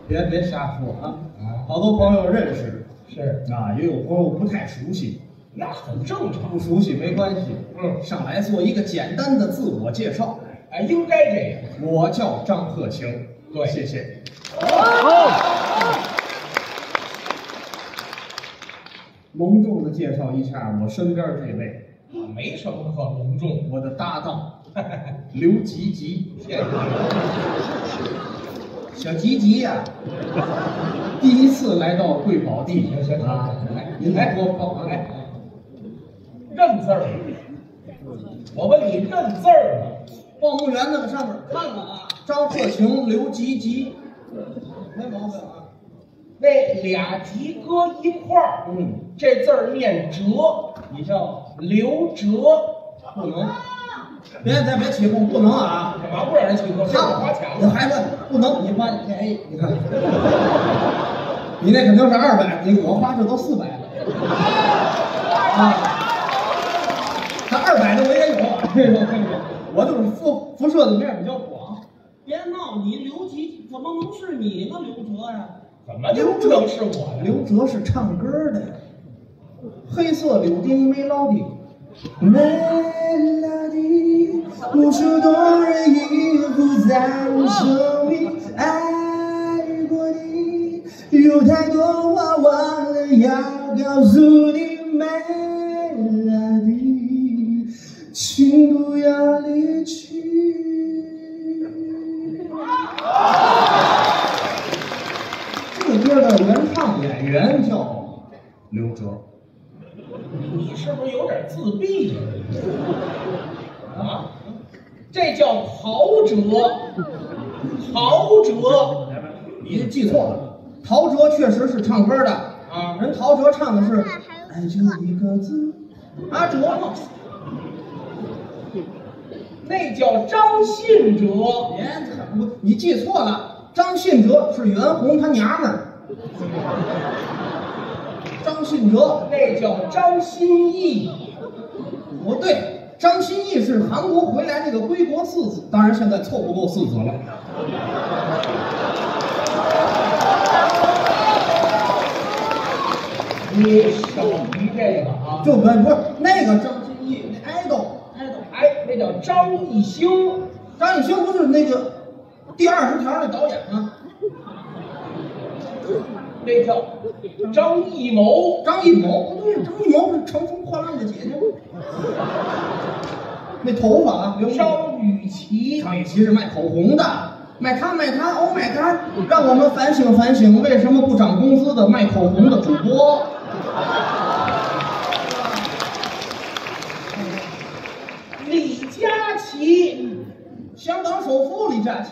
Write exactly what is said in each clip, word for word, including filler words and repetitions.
别别瞎说啊！好多朋友认识， 是啊，也有朋友不太熟悉， 那很正常， 不熟悉没关系。 嗯， 上来做一个简单的自我介绍。 哎，应该这样。 我叫张鹤清， 对， 谢谢。隆重的介绍一下我身边这位， 没什么可隆重， 我的搭档刘吉吉。小吉吉呀、啊，第一次来到贵宝地啊，您来多报哎， 认字儿。我问你认字儿吗？ 报幕员那个上面看了啊，张鹤清、刘吉吉，没毛病啊。 那俩吉搁一块儿， 嗯， 这字儿念哲， 你叫刘哲， 不能。别再别起哄，不能啊！ 干嘛不让人起哄？这花钱了， 孩子不能，你花便宜，你看，你那肯定是二百，你我花这都四百了啊！他二百的我也有，我就是辐辐射的面比较广。别闹，你刘吉怎么能是你呢？刘哲呀， 怎么刘哲是我呀？ 刘哲是唱歌的呀，黑色柳丁没捞的。Melody， 无数动人音符在我生命，爱过你，有太多话忘了要告诉你。Melody， 请不要离去。这个歌的原唱演员叫刘哲。 你是不是有点自闭呀？啊，这叫陶喆，陶喆， 你记错了，陶喆确实是唱歌的啊，人陶喆唱的是“爱就一个字”，阿哲嘛， 那叫张信哲。 别，不，你记错了，张信哲是袁弘他娘们儿。张信哲那叫张歆艺， 不对，张歆艺是韩国回来那个归国四子，当然现在凑不够四子了。 你少提这个啊！ 就不不是那个张歆艺，那爱豆爱豆， 哎，那叫张艺兴， 张艺兴不是那个第二十条那导演吗？ 那叫张艺谋， 张艺谋不对，张艺谋是《乘风破浪的姐姐》那头发啊，刘张雨绮， 张雨绮是卖口红的，卖它卖它 ，Oh my god！ 让我们反省反省，为什么不涨工资的卖口红的主播？ 李佳琦， 香港首富李佳琦。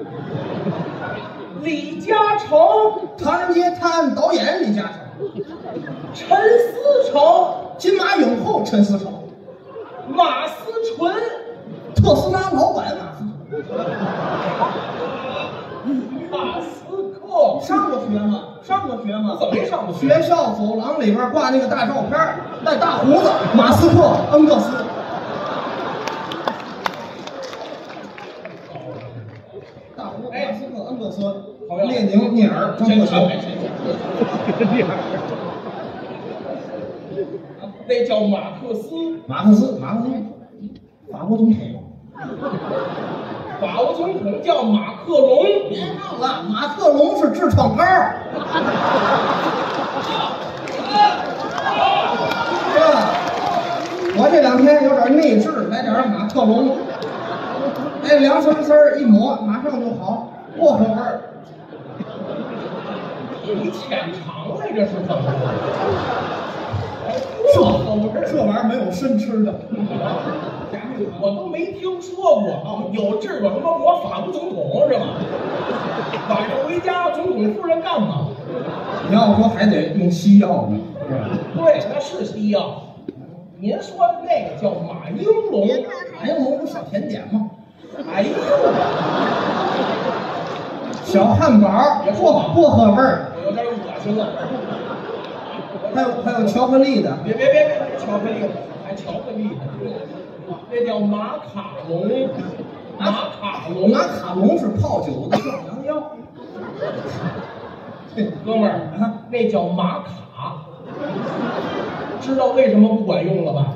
李嘉诚， 唐人街探案导演李嘉诚， 陈思诚， 金马影后陈思诚， 马思纯， 特斯拉老板马思纯， 马斯克， 上过学吗？上过学吗？ 怎么没上过学？ 学校走廊里边挂那个大照片，带大胡子，马斯克、恩格斯。大胡子，马斯克、恩格斯。列宁、聂耳、张鹤清， 那叫马克思， 马克思，马克思，法国总统， 法国总统叫马克龙。 别闹了，马克龙是痔疮膏。是吧？我这两天有点内痔，来点马克龙，哎，凉丝丝儿一抹，马上就好，薄荷味儿。 你浅尝来着是怎么着？ 这这玩意儿没有生吃的， 我都没听说过啊！有痔疮他妈抹法国总统是吧？晚上回家，总统夫人干嘛？ 你要说还得用西药呢，是吧？ 对，那是西药。您说的那个叫马应龙， 马应龙不小甜点吗？ 哎呦！ 小汉堡，薄薄荷味儿， 有点恶心了。 还有还有巧克力的， 别别别别，巧克力，还巧克力的，那叫马卡龙，马卡龙， 马卡龙是泡酒的壮阳药。 哥们儿啊，那叫玛卡，知道为什么不管用了吧？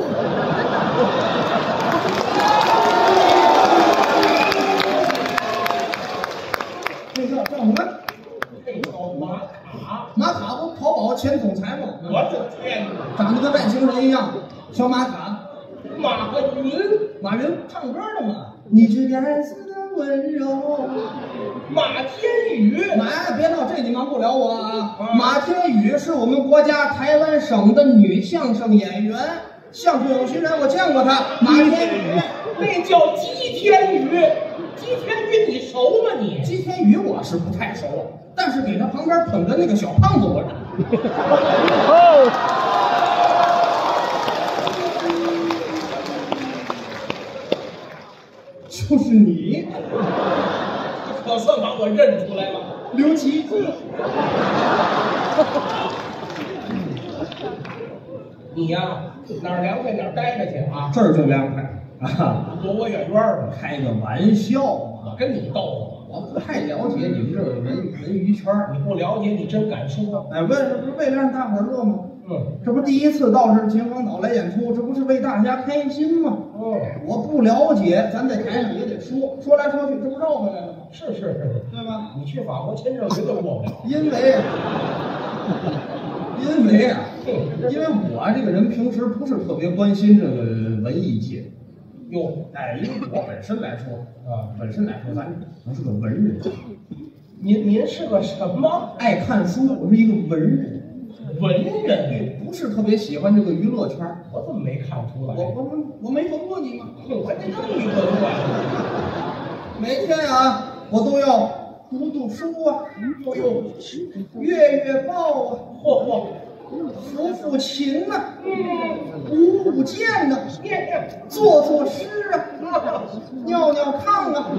那叫叫什么？ 这叫玛卡。 玛卡不淘宝前总裁吗？ 我的天哪！ 长得跟外星人一样，小玛卡。 马云， 马云唱歌的嘛。你是该死的温柔。 马天宇， 妈，别闹，这你瞒不了我啊！啊马天宇是我们国家台湾省的女相声演员，相声有新人，我见过她。马天宇， 那叫姬天宇。姬天宇，你熟吗你？ 姬天宇我是不太熟，但是给他旁边捧的那个小胖子我认。就是你， 可算把我认出来了， 刘琦。 你呀，哪儿凉快哪儿待着去啊！ 这儿就凉快啊， 躲我远远的。 开个玩笑嘛， 我跟你逗我。 我不太了解你们这个文文娱圈， 你不了解，你真敢说。 哎，为这不是为了让大伙儿乐吗？ 嗯， 这不第一次到这秦皇岛来演出，这不是为大家开心吗？ 哦，我不了解，咱在台上也得说，说来说去，这不绕回来了吗？ 是是是， 对吧？ 你去法国签证绝对过不了， 因为，因为啊，因为我这个人平时不是特别关心这个文艺界。 哟， 哎，因为我本身来说啊， 本身来说，咱不是个文人。 您您是个什么？ 爱看书，我是一个文人。 文人， 不是特别喜欢这个娱乐圈。 我怎么没看出来？ 我我我没闻过你吗？ 我这这么一文化， 每天啊，我都要读读书啊， 哎呦， 阅阅报啊， 嚯嚯， 抚抚琴呐、啊， 嗯， 舞舞剑呐、啊，作作诗啊，尿尿炕啊，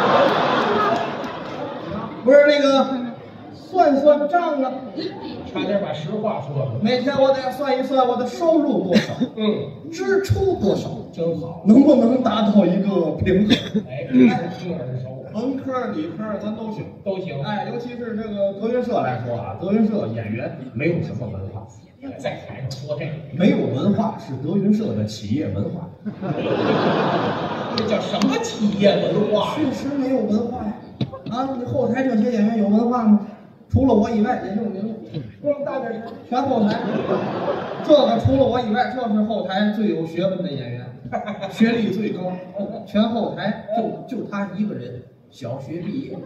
不是那个算算账啊， 差点把实话说了。 每天我得算一算我的收入多少， 嗯， 支出多少， 真好， 能不能达到一个平衡？ 哎，听耳熟。 文科、理科咱都行， 都行。 哎，尤其是这个德云社来说啊，德云社演员没有什么文化， 在台上说这个， 没有文化是德云社的企业文化。 这叫什么企业文化？ 确实没有文化呀！啊，你后台这些演员有文化吗？除了我以外，也就是您了。 嗯，大点声， 全后台。这个除了我以外，这是后台最有学问的演员，学历最高。全后台就就他一个人。小学毕业，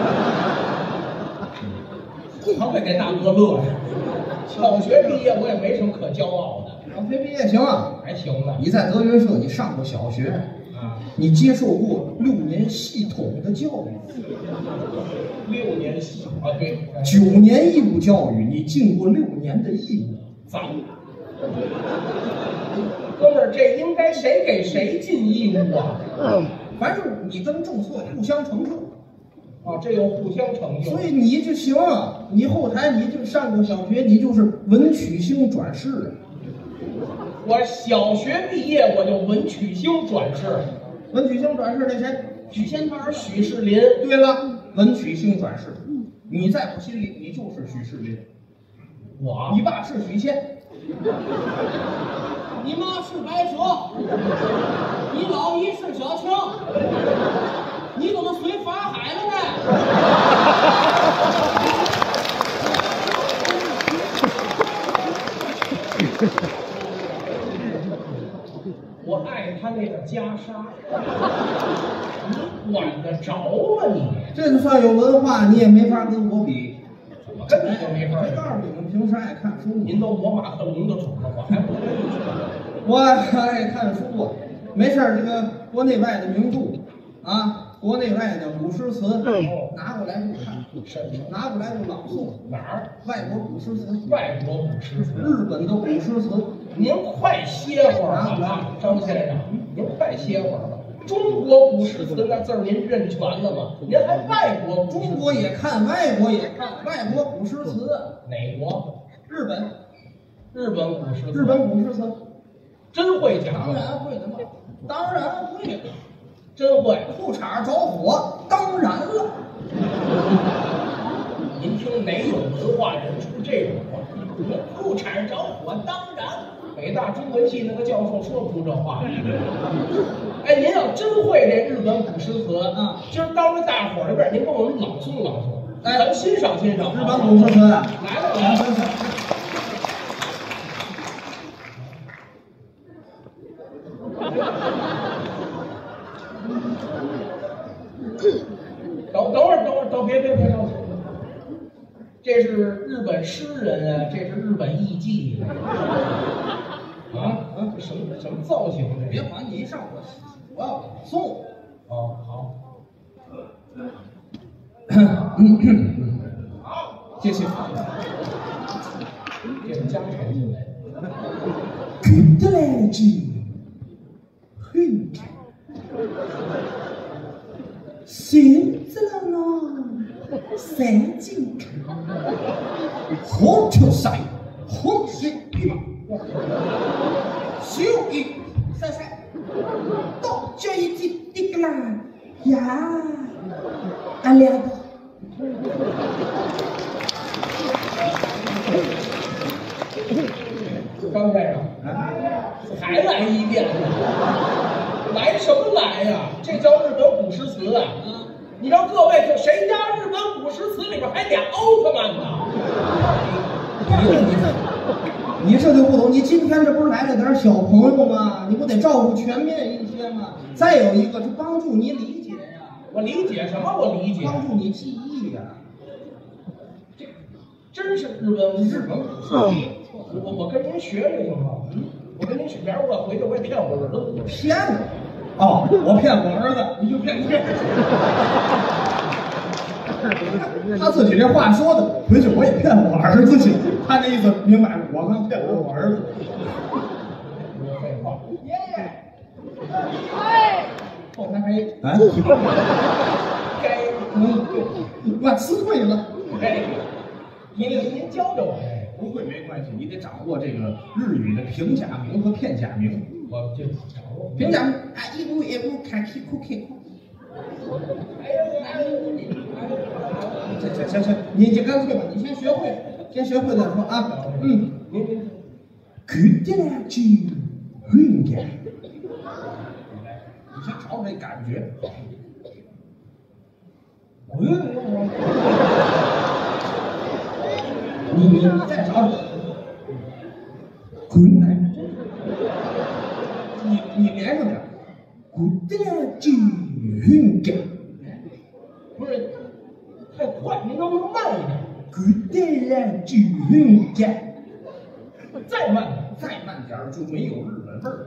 常得给大哥乐着。小学毕业我也没什么可骄傲的。 小学毕业行啊， 还行呢。 你在德云社，你上过小学啊？ 你接受过六年系统的教育？ 六年系啊，对， 九年义务教育，你尽过六年的义务。 咱们哥们儿，这应该谁给谁尽义务啊？ 嗯。凡是你跟政策互相成就， 啊，这有互相成就， 所以你就行啊。你后台你就上过小学，你就是文曲星转世啊。 我小学毕业我就文曲星转世， 文曲星转世那谁？ 许仙儿、许世林。 对了，文曲星转世，你在我心里你就是许世林。 我， 你爸是许仙。 你妈是白蛇，你老姨是小强，你怎么随法海了呢？ 我爱他那个袈裟，你管得着吗你？ 这算有文化，你也没法跟我比。 我跟你就没法比。 告诉你们，平时爱看书， 您都磨马克龙的种了，我还不跟你说。 我爱看书啊，没事儿，这个国内外的名著啊，国内外的古诗词，拿过来就看，拿过来就朗诵。 哪儿？ 外国古诗词， 外国古诗词， 日本的古诗词。 您快歇会儿吧，张先生，您快歇会儿吧。中国古诗词那字儿您认全了吗？您还外国？ 中国也看，外国也看，外国古诗词。 哪国？ 日本。 日本古诗词。 日本古诗词。 真会讲？ 当然会的嘛，当然会的， 真会。 裤衩着火，当然了。 您听哪有文化人出这种话？裤衩着火，当然。北大中文系那个教授说不出这话。哎，您要真会这日本古诗词啊，今儿当着大伙儿的面，您给我们朗诵朗诵，哎，咱们欣赏欣赏日本古诗词的， 来了来了。等等会儿，等会儿，等别别别着急，这是日本诗人啊，这是日本艺妓啊啊！什么什么造型的？ 别管你一上我，我要送。 哦，好， 好，谢谢。 这是家常进来。 看得来就很看，现在呢，三斤看，好跳晒，好水一嘛，小一晒晒，到这一季的个啦呀，阿亮的。 张先生，还来一遍呢？来什么来呀？这叫日本古诗词啊！你让各位听，谁家日本古诗词里边还俩奥特曼呢？ 你这你这，你这就不懂。你今天这不是来了点小朋友吗？你不得照顾全面一些吗？再有一个是帮助你理解呀。 我理解什么？我理解帮助你记忆呀。 这真是日本日本古诗词。我我跟您学学行吗？嗯，我跟您学，明儿我回去我也骗我儿子。 骗我？哦，我骗我儿子，你就骗你骗。他自己这话说的，回去我也骗我儿子去。他那意思明白了，我刚骗我我儿子。 没废话。 爷爷，哎， 后台还哎， 该嗯，我辞退了。 哎，您您教教我哎。 不会没关系，你得掌握这个日语的平假名和片假名。 我就掌握平假名啊，一步一步看 K 哭 K 哭。 哎呀，哎行行行行，你你干脆吧，你先学会，先学会再说啊。嗯， 您您看得来就很感，你先找找这感觉。嗯。你你你再找找，滚来！你你连上点，滚得来就很感。 不是太快，您能不能慢一点？ 滚得来就很感。 再慢， 再慢点就没有日本味儿。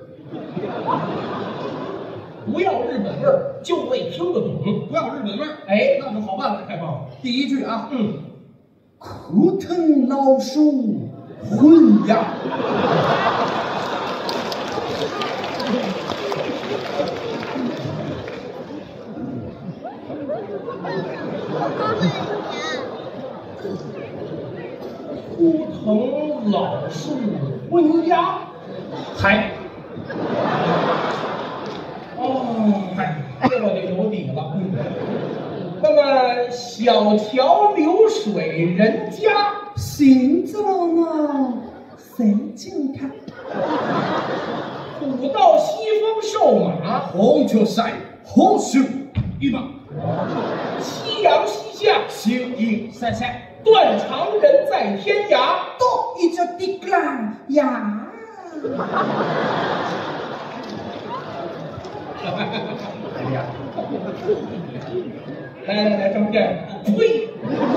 不要日本味儿，就为听得懂。 不要日本味儿， 哎， 那就好办了， 太棒了。 第一句啊， 嗯。 枯藤老树昏鸦， 枯藤老树昏鸦， 嗨， 哦，嗨，这我就有底了。那么小桥流水人家， 行走呢，谁进看？ 古道西风瘦马， 红球赛，红袖一马， 夕阳西下， 星影晒晒， 断肠人在天涯。 多一只的个啦呀！ 哎呀！来来来，张先生，呸！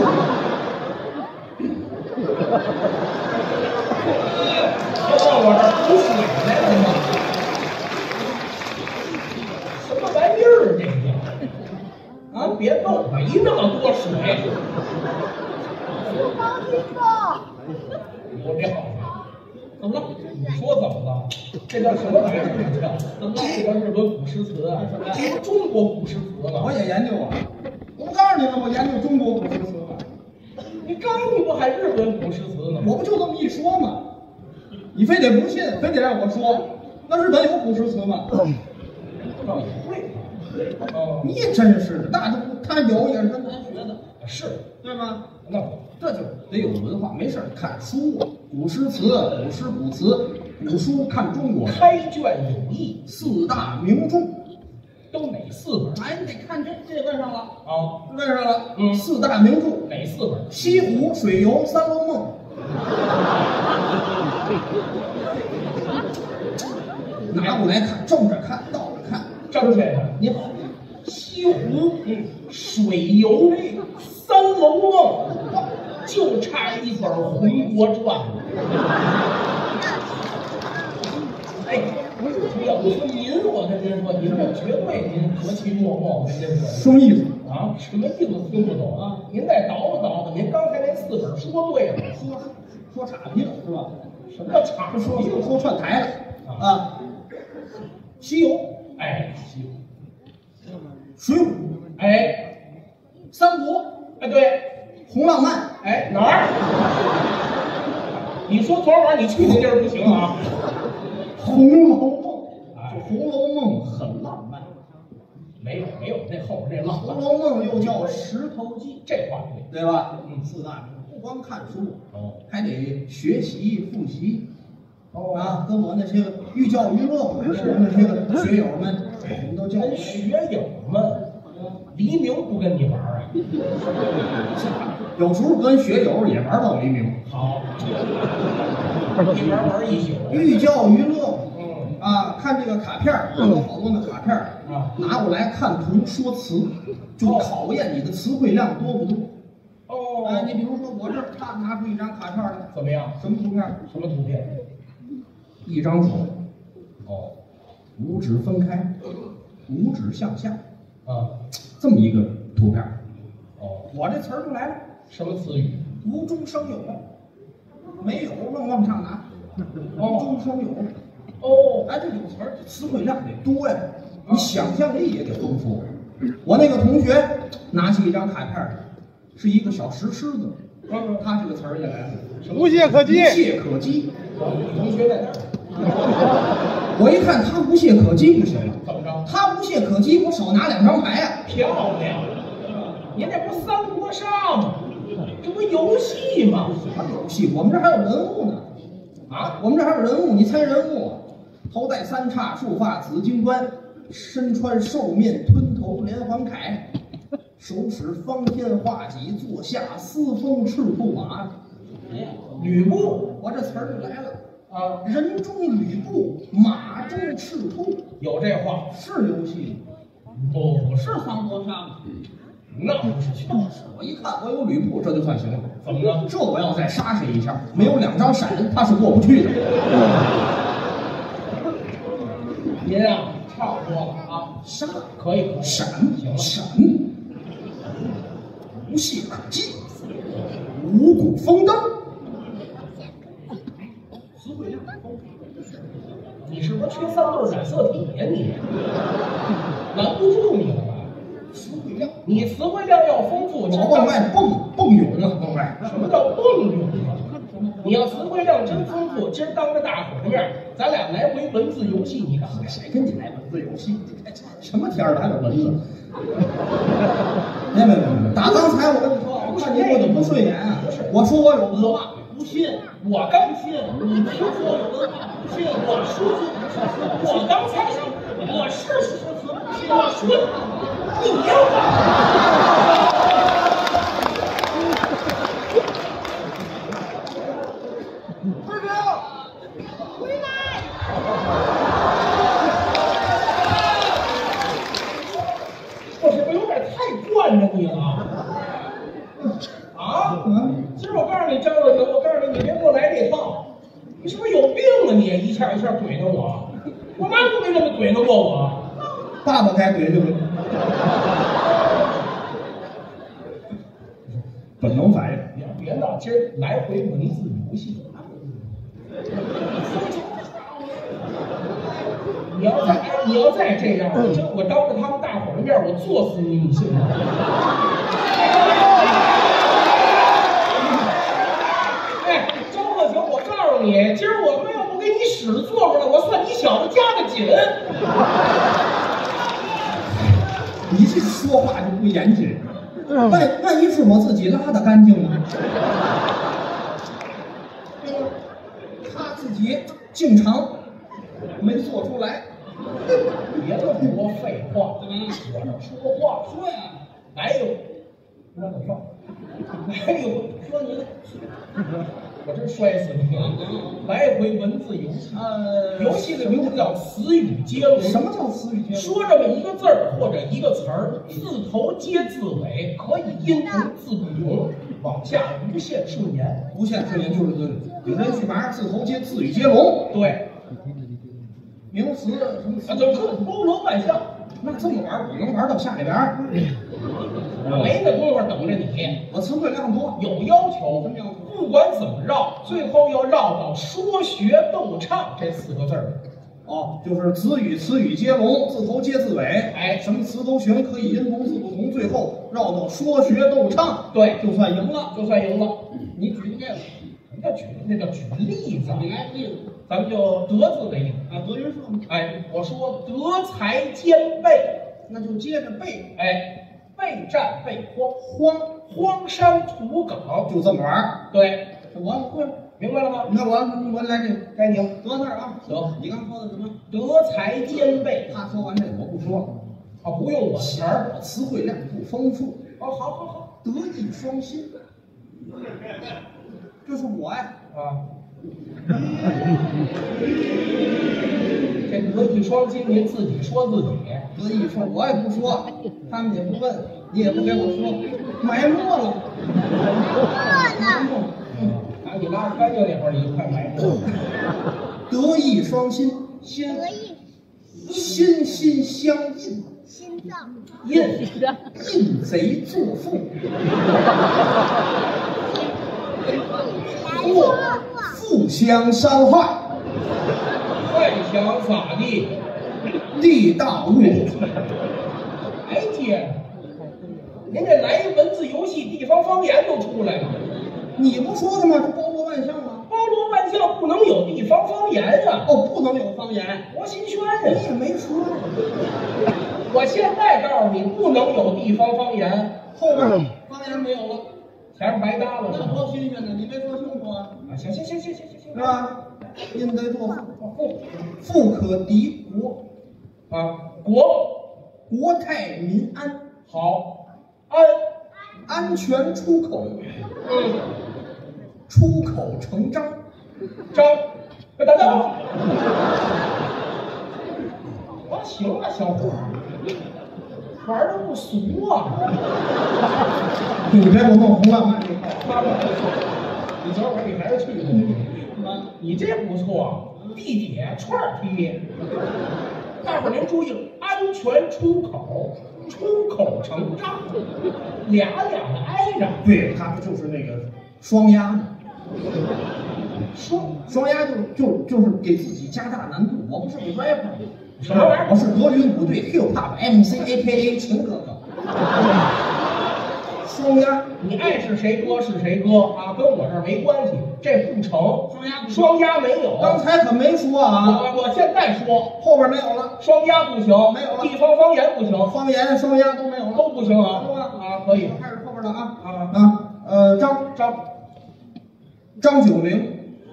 要到我这儿补水来了吗？什么玩意儿这个？啊，别动，没那么多水。我别好了，怎么了？你说怎么了？这叫什么玩意儿？这叫怎么了？这叫日本古诗词啊？这不中国古诗词吗？ 我也研究啊。我不告诉你了，我研究中国古诗词了。 你刚你不还日本古诗词呢？ 我不就这么一说吗？你非得不信，非得让我说，那日本有古诗词吗？ 倒也会。哦， 你真是的，那他他有也是跟咱学的。 是， 对吗？ 那这就得有文化，没事看书，古诗词、古诗古词、古书看中国， 开卷有益， 四大名著都哪四本？ 哎，你得看这这问上了啊， 问上了， 嗯， 四大名著哪四本？ 西湖、水游、三楼梦。拿过来看，正着看，倒着看。 张先生， 你好， 西湖、嗯、水游、三楼梦，就差一本《红国传》了。哎，要不说您，我跟您说，您这绝对您和气脉脉，我跟您说。 什么意思啊？什么意思？听不懂啊？您再倒腾倒腾，您刚才那四本说对了， 说说岔劈了是吧？ 什么叫岔劈？ 说说串台了啊！西游， 哎，西游， 水浒， 哎， 三国， 哎，对， 红浪漫， 哎，哪儿？你说昨儿晚上你去那地儿不行啊？ 红楼梦， 哎， 红楼梦很浪漫。 没有没有，那后边那浪漫。 红楼梦又叫石头记， 这话对， 对吧？嗯，四大名著不光看书， 哦， 还得学习复习。 哦啊，跟我那些个寓教于乐，我那些个学友们，我们都叫跟学友们，黎明不跟你玩啊？ 有时候跟学友也玩到黎明。 好，一玩玩一宿。 寓教于乐， 嗯啊，看这个卡片儿，有好多那卡片儿啊， 拿过来看图说词，就考验你的词汇量多不多。 哦， 啊，你比如说我这儿他拿出一张卡片来， 怎么样？ 什么图片？ 什么图片？ 一张手， 哦， 五指分开，五指向下， 啊， 这么一个图片。 哦， 我这词儿就来了， 什么词语？ 无中生有，没有愣往上拿，无中生有。 哦， 哎，这有词儿词汇量得多呀，你想象力也得丰富。我那个同学拿起一张卡片儿，是一个小石狮子， 嗯， 他这个词儿也来了， 无懈可击。 无懈可击。 你同学在哪儿？ 我一看他无懈可击不行了， 怎么着？ 他无懈可击，我少拿两张牌啊。 漂亮！您这不三国杀吗？这不游戏吗？ 什么游戏？我们这还有人物呢。 啊， 我们这还有人物，你猜人物？头戴三叉束发紫金冠，身穿兽面吞头连环铠，手使方天画戟，坐下嘶风赤兔马。 哎呀，吕布我这词儿就来了啊， 人中吕布，马中赤兔， 有这话？ 是游戏吗？ 不，不是， 是三国杀吗？ 那不是去。 我一看我有吕布，这就算行了。 怎么了？ 这我要再杀谁一下，没有两张闪，他是过不去的。 您啊，差不多了啊， 杀可以，可以闪行了。 闪，无懈可击，五谷丰登。词汇量丰富， 你是不是缺三对染色体呀、你拦不住你了吧？ 词汇量， 你词汇量要丰富， 我往外蹦蹦涌啊，往外。 什么叫蹦涌啊？你要词汇量真丰富，今儿当着大伙的面，咱俩来回文字游戏，你干嘛？ 谁跟你来文字游戏？什么天儿来了文字？没没没没，打刚才我跟你说，我看你我就不顺眼啊。我说我有文化， 不信， 我刚不信，你听说有文化？不信，我说我刚才说我是说词不信，我说你呀。我是不是有点太惯着你了？啊？ 嗯， 今儿我告诉你张若婷，我告诉你，你别给我来这套，你是不是有病啊你？一下一下怼着我，我妈都没这么怼着过我。 爸爸该怼怼你。本能反应。 别别闹，今儿来回文字游戏。你要再你要再这样，我真我当着他们大伙儿的面，我作死你，你信吗？哎，张鹤亭，我告诉你，今儿我们要不给你使做出来，我算你小子加的紧。 你这说话就不严谨。 万万一是我自己拉的干净呢？他自己经常没做出来。 别那么多废话，我这说话说呀， 来一回，让我放，来一回， 说你我真摔死你！来一回文字游戏， 呃， 游戏的名字叫词语接龙。 什么叫词语接龙？ 说这么一个字儿或者一个词儿，字头接字尾，可以音同字不同，往下无限顺延。 无限顺延就是有人去玩字头接字语接龙， 对， 名词什么词啊，就这包罗万象。 那这么玩，我能玩到下里边儿。 没那功夫等着你， 我词汇量多， 有要求。 什么要求？ 不管怎么绕，最后要绕到说学逗唱这四个字儿。 哦，就是词语词语接龙，字头接字尾， 哎， 什么词都行，可以音同字不同，最后绕到说学逗唱， 对， 就算赢了。 就算赢了。 你举个例子， 什么叫举？那叫举例子。 你来例子咱们就德字为例啊，德云社嘛， 哎，我说德才兼备， 那就接着背， 哎，备战备荒， 荒荒山土岗， 就这么玩。 对， 我会了， 明白了吗？ 那我我来这个该你德字儿啊， 得， 你刚说的什么？ 德才兼备， 他说完这个我不说， 啊，不用我词儿， 我词汇量不丰富。 哦，好好好， 德艺双馨，这是我呀。 啊，这德艺双馨，您自己说自己， 德艺双，我也不说，他们也不问，你也不给我说，埋没了。埋没了。 啊，你拉干净那会儿，你就快埋没了。 德艺双馨， 心得意心心相印， 心脏印印贼作父， 来过互相伤害， 还想咋地？ 地大物。 哎姐，您这来一文字游戏，地方方言都出来了。 你不说的吗？这包罗万象吗？ 包罗万象不能有地方方言啊！ 哦，不能有方言。 多新鲜你呀！ 也没说。 我现在告诉你，不能有地方方言， 后边方言没有了， 前面白搭了那呢。 多新鲜呢！你没说清楚啊， 啊，行行行行行行行是吧？印贼作父， 富富可敌国， 啊，国国泰民安， 好，安， 安全出口， 嗯， 出口成章。 张，快等等。啊，行啊，小伙儿，玩的不俗啊。 你别给我弄红浪漫这块。 妈妈，你昨晚你还是去的。 啊， 你这不错，地铁串儿梯。大伙儿您注意，安全出口，出口成章，俩俩的挨着。 对，他不就是那个双押吗？ 双双押就就就是给自己加大难度。我不是个 rapper， 什么玩意儿？ 我是德云舞队 hip hop M C A K A 秦哥哥。双押， 你爱是谁歌是谁歌啊，跟我这儿没关系，这不成。 双押不行双押没有。 刚才可没说啊， 我我现在说， 后边没有了， 双押不行， 没有了地方方言不行， 方言双押都没有了， 都不行啊行吗？ 啊，可以开始后边的啊啊啊呃张张张九龄，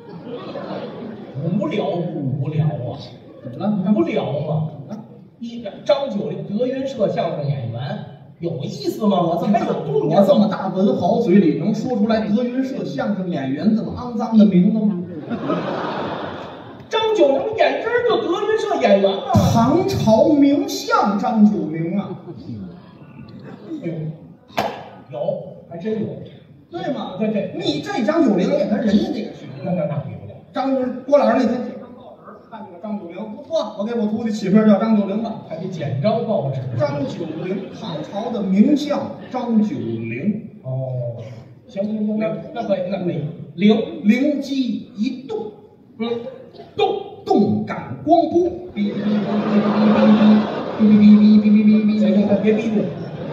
无聊不无聊啊？ 怎么了？ 无聊吗？一张九龄，德云社相声演员，有意思吗？我这么有重点， 我这么大文豪嘴里能说出来德云社相声演员这么肮脏的名字吗？ 张九龄眼真就德云社演员吗？ 唐朝名相张九龄啊， 有，有，还真有。 对吗？ 对对， 你这张九龄也跟人家这个学， 那那那比不了。 张郭老师那天写张报纸，看这个张九龄不错，我给我徒弟起名叫张九龄吧。 还得简章报纸。 张九龄，唐朝的名将张九龄。 哦，行行行，那那可以，那可以。灵灵机一动， 嗯，动动感光波，哔哔哔哔哔哔哔哔哔哔哔行行行，别逼我。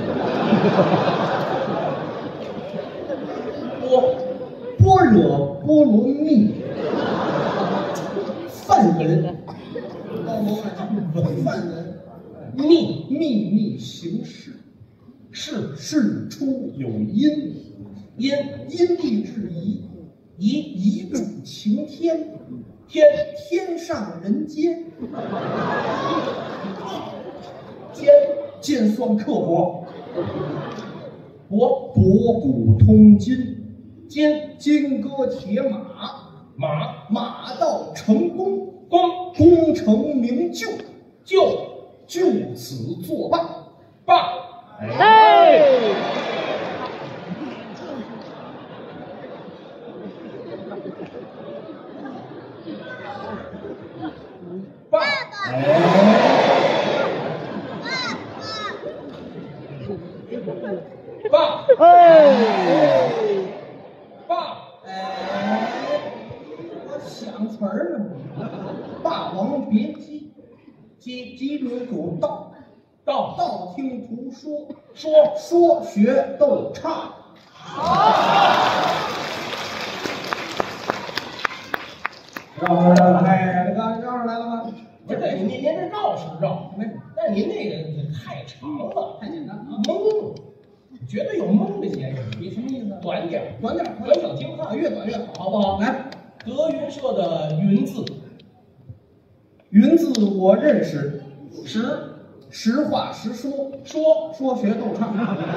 波般若波罗蜜，梵文，包罗万象，梵文， 密秘密行事， 是事出有因， 因因地制宜， 宜宜主晴天， 天天上人间， 天尖酸刻薄， 博博古通今， 金金戈铁马， 马马到成功， 功功成名就， 就就此作罢。 罢。 哎， 罢。罢。 哎， 罢。 哎，我想词儿呢。霸王别姬，姬姬女主道， 道道听途说， 说说学逗唱。绕上来了，哎，这个绕上来了吗？ 不是您您您这绕是绕， 没， 但是您那个太长了， 太简单啊。 蒙，觉得有蒙的嫌疑。 你什么意思？ 短点儿， 短点儿， 短小精悍， 越短越好， 好不好？ 来， 德云社的云字， 云字我认识， 实实话实说， 说说学逗唱。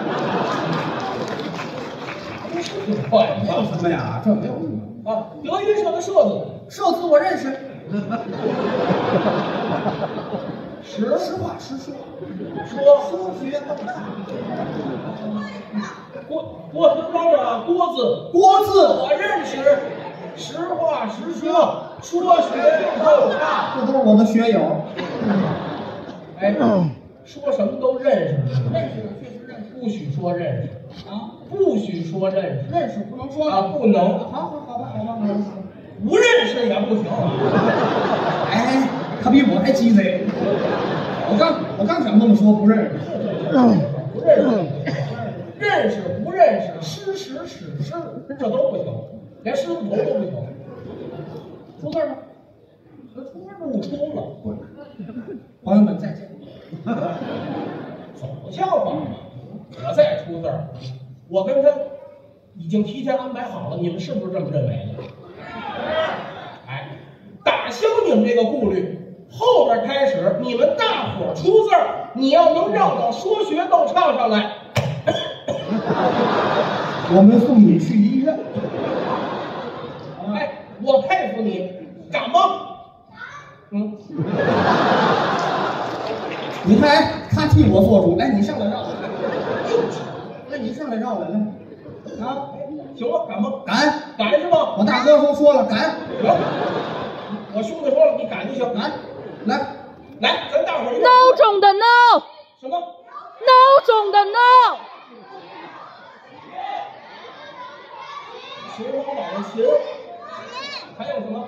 不是挺快没有什么呀，这没有什么。 啊。德云社的社字， 社字我认识，实实话实说， 说说学逗唱。 郭郭德纲的郭字， 郭字我认识，实话实说，说学逗唱。 这都是我的学友。 哎，说什么都认识， 认识，确实认识不许说认识， 啊， 不许说认识认识不能说啊，不能， 好好好吧，好吧，好吧。 不认识也不行啊。 哎，他比我还鸡贼。我刚我刚想这么说，不认识。 不认识，认识不认识，失实使事，这都不行，连狮子头都不行。出字吗？出字不出了， 朋友们再见。 走像话吗？我再出字儿，我跟他已经提前安排好了，你们是不是这么认为的？哎，打消你们这个顾虑，后边开始你们大伙儿出字儿，你要能绕到说学逗唱上来， 我们送你去医院。 哎，我佩服你，敢吗？嗯， 你看，哎，他替我做主，来，你上来绕来，来，你上来绕来，来，啊， 行了，敢吗？ 敢！ 敢是吗？ 我大哥都说了，敢！ 行，我兄弟说了，你敢就行。 敢！来， 来，咱大伙儿一块儿 no 中的 no，no 什么？ 中的 no， 秦皇岛的秦，还有什么？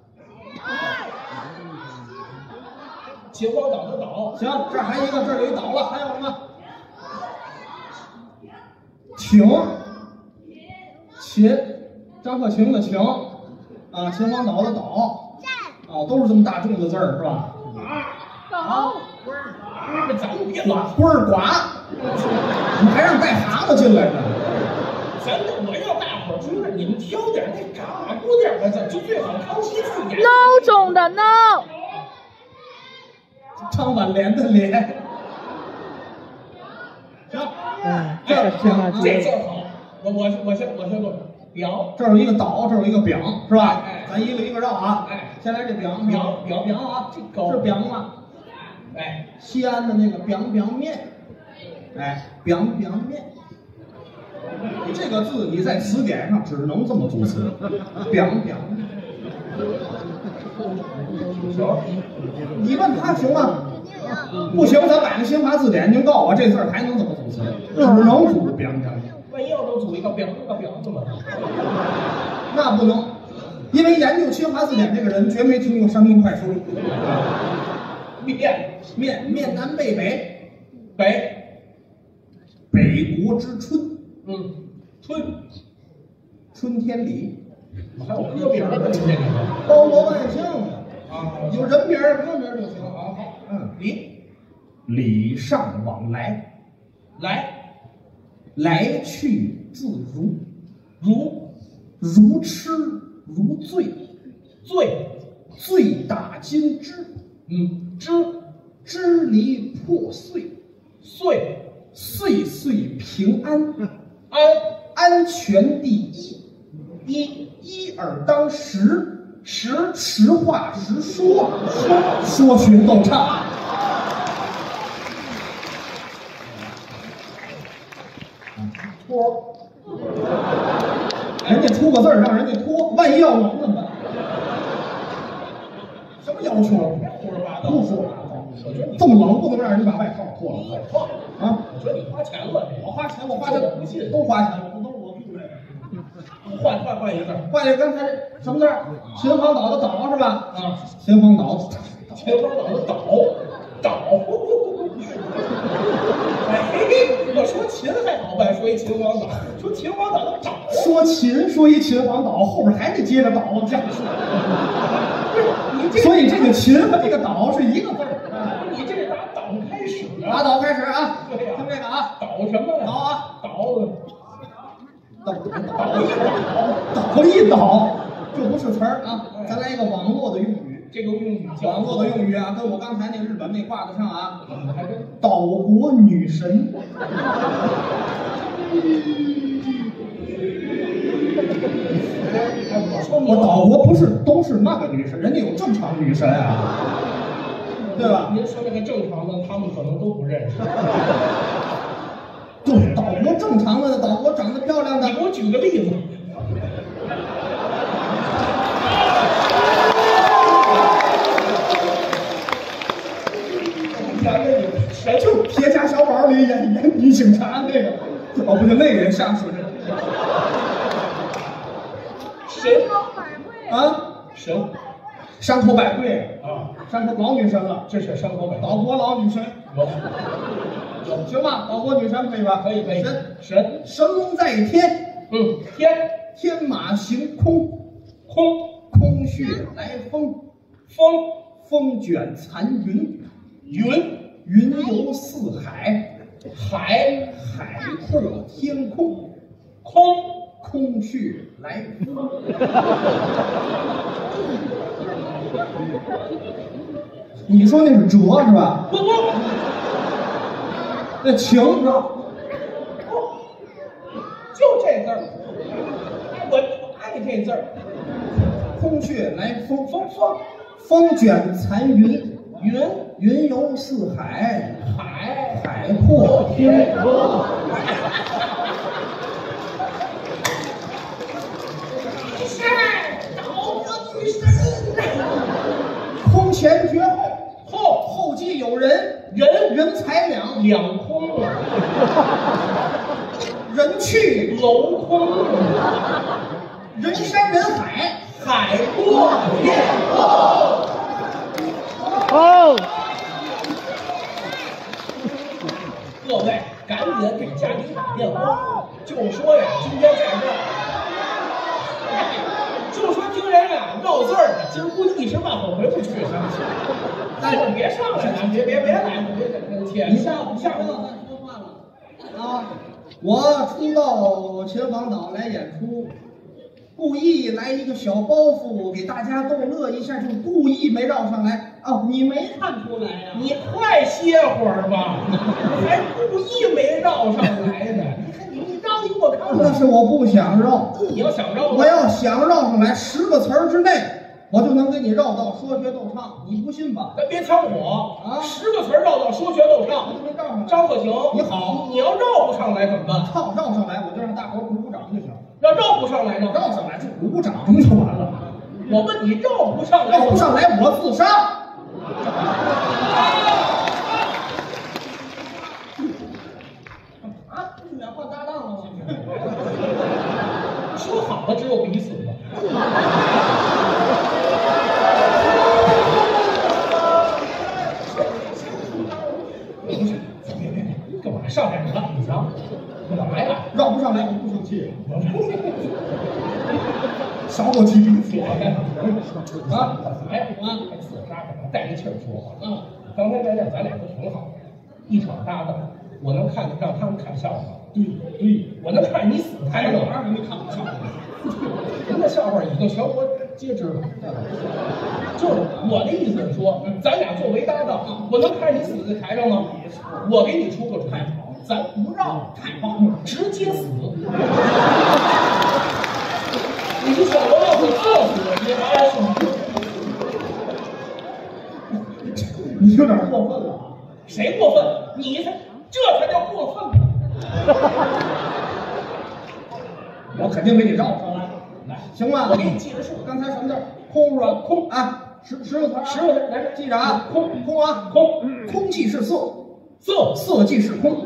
秦皇岛的岛， 行，这儿还一个，这儿有一岛了，还有什么？秦，秦，张鹤晴的晴，啊，秦皇岛的岛，啊，都是这么大众的字儿，是吧？ 狗， 这咱们别老， 龟儿寡，你还让带蛤蟆进来呢？ 咱我要大伙儿出来，你们挑点那嘎咕点的字，就最好康熙字典。 no 中的 no， 张挽联的联，行， 嗯， 这这个行啊， 这字好，我我我先我先说表， 这儿有一个岛，这儿有一个表，是吧？ 哎咱一个一个绕啊。 哎， 先来这表， 表表表啊， 这高是表吗？ 哎， 西安的那个表表面，哎，表表面。这个字你在词典上只能这么组词，表表面。 行， 你问他行吗？不行，咱买个新华字典，您告诉我这字儿还能怎么组词？只能组表表面。 万一要能组一个表一个表怎么办？ 那不能，因为研究新华字典这个人绝没听过山东快书。 面面面南背北， 北， 北国之春， 嗯，春， 春天里， 还有歌名呢，你这里头包罗万象的， 啊， 有人名儿歌名儿就行好好， 嗯， 礼礼尚往来， 来来去自如， 如如痴如醉， 醉， 醉打金枝， 嗯，知支离破碎， 碎岁岁平安， 安安全第一， 一一耳当十， 实实话实说，说学逗唱。 托， 人家出个字儿让人家拖，万一要冷怎么办？什么要求？ 胡说八道， 不说， 我觉得你这么冷不能让人家把外套脱了错， 啊！ 我觉得你花钱了， 我花钱，我花钱， 不信都花钱了，不都是我住这个？ 换换换一个字儿， 换了刚才这什么字儿？秦皇岛的岛是吧？ 啊， 秦皇岛， 秦皇岛的岛岛。哎，我说秦还好办，说一秦皇岛，说秦皇岛的岛， 说秦说一秦皇岛，后边还得接着岛讲述。 你这所以这个秦和这个岛是一个字儿。 你这是打岛开始啊？ 打岛开始啊！ 对呀， 听这个啊， 岛什么呀？ 岛啊， 岛岛岛一岛， 岛一岛，这不是词儿啊，咱来一个网络的用语。 这个用语叫网络的用语啊，跟我刚才那个日本那挂得上啊。 还真岛国女神，我岛国不是都是那个女神，人家有正常女神啊，对吧？ 您说那个正常的，他们可能都不认识。 对，岛国正常的，岛国长得漂亮的你，给我举个例子。 谁就铁甲小宝里演演女警察那个，哦不对，那个也下水神啊， 神山口百惠啊， 山口老女神了， 这是山口百惠， 岛国老女神， 有有行吧？岛国女神可以吧？ 可以可以。 神神， 神龙在天， 嗯，天天马行空， 空空穴来风， 风风卷残云， 云云游四海， 海海阔天空， 空空穴来风。你说那是折是吧？ 不不那情是吧？ 不，就这字儿，我爱这字儿。 空穴来风， 风风风卷残云， 云云游四海， 海海阔天空。 是岛国女神， 空前绝后， 后后继有人， 人人财两， 两空啊， 人去楼空， 人山人海， 海阔天空。 哦， 各位赶紧给家里打电话，就说呀，今天在这儿，就说听人啊绕字儿的，今儿估计一时半会儿回不去。但是别上来了，别别别来，别别别， 你下不下不要再说话了啊！我初到秦皇岛来演出，故意来一个小包袱给大家逗乐一下，就故意没绕上来啊！你没看出来呀、 你快歇会儿吧，还故意没绕上来的。你看你你绕一给我看那看， 是我不想绕， 你要想绕， 我要想绕上来十个词儿之内，我就能给你绕到说学逗唱，你不信吧？ 咱别抢我啊十个词儿绕到说学逗唱， 没绕上来， 张鹤行， 你好你要绕不上来怎么办？ 绕绕上来，我就让大伙儿鼓鼓掌就行。 要绕不上来呢？ 绕上来就鼓鼓掌不就完了？ 我问你绕不上来， 绕不上来我自杀。啊，你俩换搭档了吗？ 说好了只有彼此的。不是，别别别，干嘛上来了？你瞧，干嘛呀？ 绕不上来我不生气，少我提鼻子啊，哎啊，还自杀干嘛？带着气儿说话。嗯，刚才在这咱俩都挺好的，一场搭档， 我能看让他们看笑话。 对对， 我能看你死台上， 还有哪儿没看过笑话？ 人家笑话已经全国皆知了。就是我的意思是说，咱俩作为搭档，我能看你死在台上吗？我给你出个主意，咱不绕，太好，直接死。你想我要是饿死，你还是？ 你有点过分了啊！ 谁过分？你才，这才叫过分呢！ 我肯定给你绕上来， 来， 行吗？ 我给你记着数。 刚才什么字？空是吧？ 空啊，十十个词儿， 十个字，来， 记着啊，空空啊， 空， 空即是色， 色色即是空。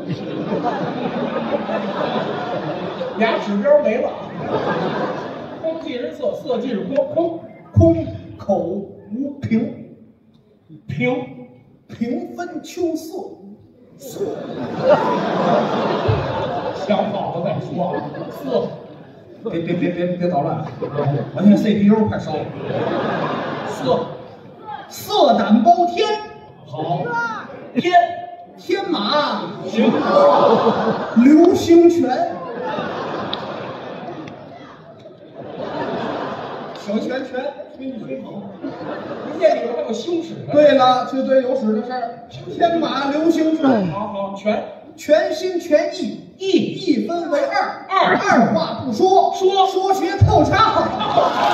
俩指标没了。空即是色，色即是空，空空口无凭， 平平分秋色。 想好了再说啊。色， 别别别别别捣乱！我现在 C P U 快烧了。 色， 色胆包天， 好。天， 天马行。 流星拳，小拳拳，吹一吹口。 这里边还有星矢呢。 对了，就对有史的事儿。天马流星拳， 好好，全全心全意， 一一分为二， 二二话不说， 说说学透畅。